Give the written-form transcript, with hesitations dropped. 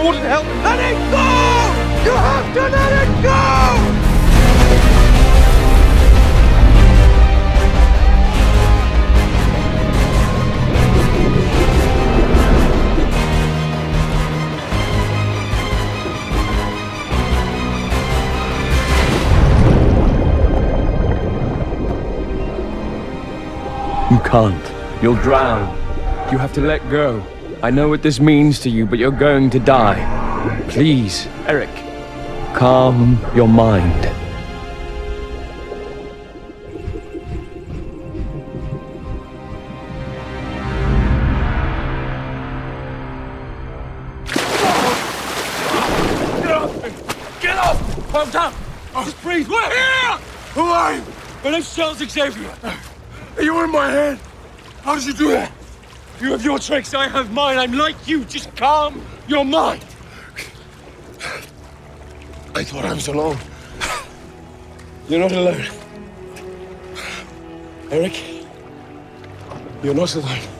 wouldn't help. Let it go! You have to let it go! You can't. You'll drown. You have to let go. I know what this means to you, but you're going to die. Please, Erik, calm your mind. Get off! Get off! Calm down! Just breathe! We're here! Who are you? My name's Xavier. You were in my head. How did you do that? You have your tricks, I have mine. I'm like you. Just calm your mind. I thought I was alone. You're not alone. Erik, you're not alone.